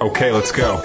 Okay, let's go.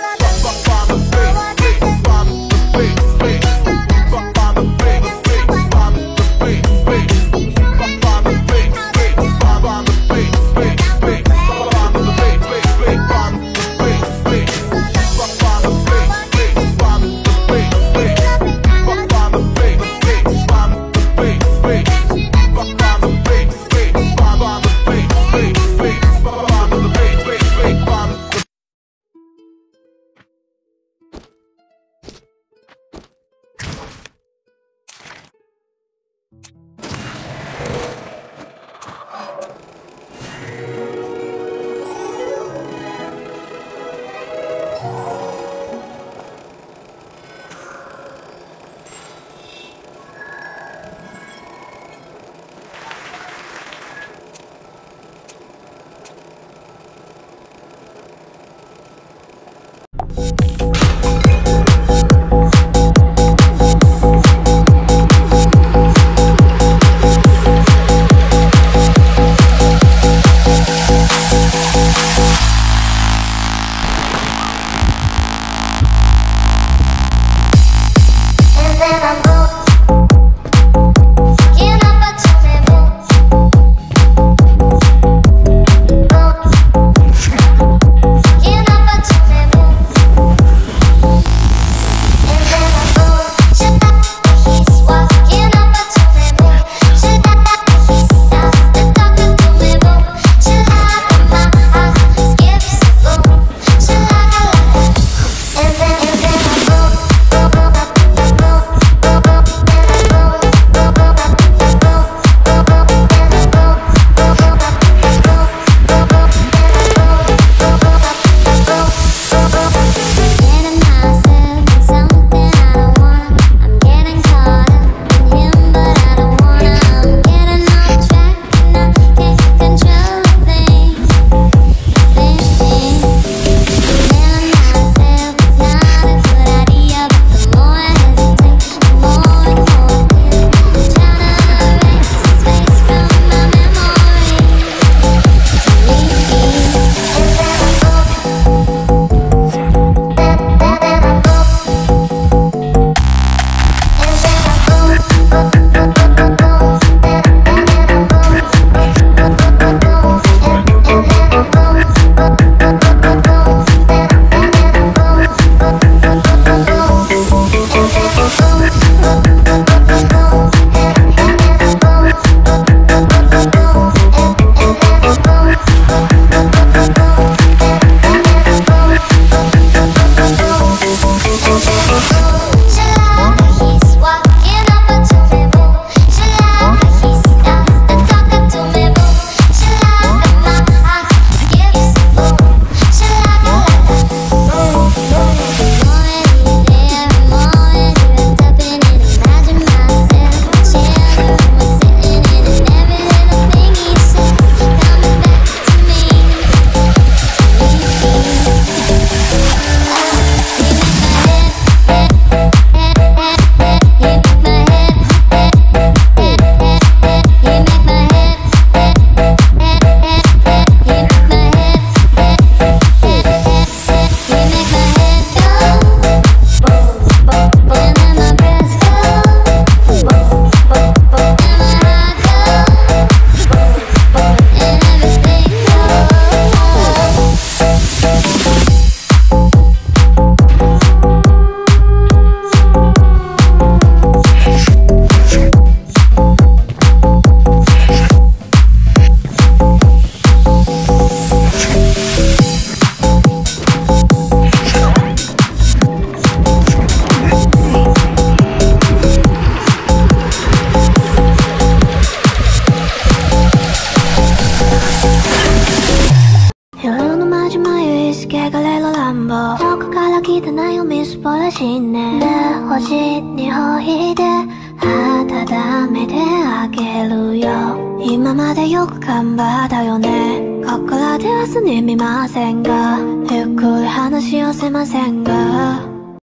뭐どこから来たなよみすぼらしいね星にほいで温めてあげるよ今までよく頑張ったよねここらではすみませんがゆっくり話をせませんが